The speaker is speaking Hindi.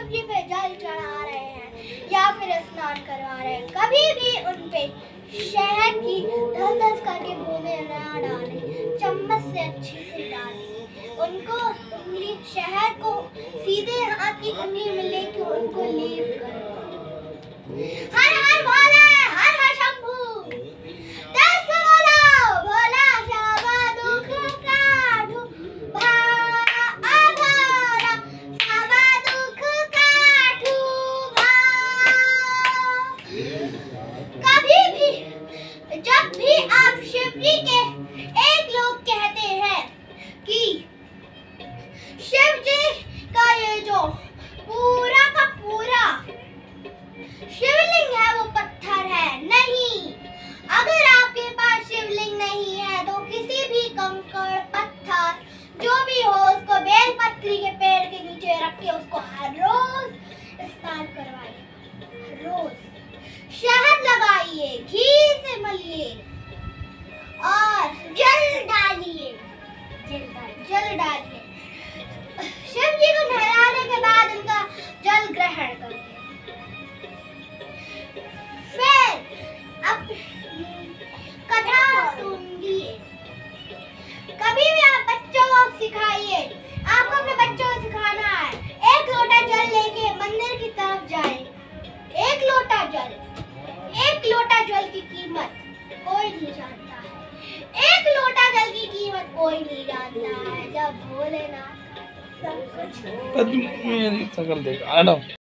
शिव जी पे जल चढ़ा रहे हैं या फिर स्नान करवा रहे हैं, कभी भी उन पे शहद की धस-धस करके बूंदे ना डालें, चम्मच से अच्छे से डालें। उनको उंगली शहद को सीधे हाथ की उंगली में लेके उनको लेप करें। हर हर भोले, हर हर शंभू, दस बोलो भोला शाबा दुख काटू, भारा शाबा दुख काटू भा। कभी भी जब भी आप शिव जी के एक लोग कहते हैं कि शिव जी का ये जो पूरा का पूरा शिवलिंग है वो पत्थर है, नहीं। अगर आपके पास शिवलिंग नहीं है तो किसी भी कंकड़ पत्थर जो भी हो उसको बेलपत्री के पेड़ के नीचे रख के उसको हर रोज स्नान करवाइए, हर रोज शहद लगाइए, घी से मलिए और जल डालिए, जल डालिए। शिव जी को नहलाने के बाद उनका जल ग्रहण करिए। फिर अब कथा सुनिए। कभी भी आप बच्चों को सिखाइए, आपको अपने बच्चों को सिखाना है, एक लोटा जल लेके मंदिर की तरफ जाए। एक लोटा जल, एक लोटा जल की कीमत कोई नहीं जानता है, एक लोटा जल की कीमत कोई नहीं जानता है। जब भोलेनाथ सब कुछ मेरी शकल देख,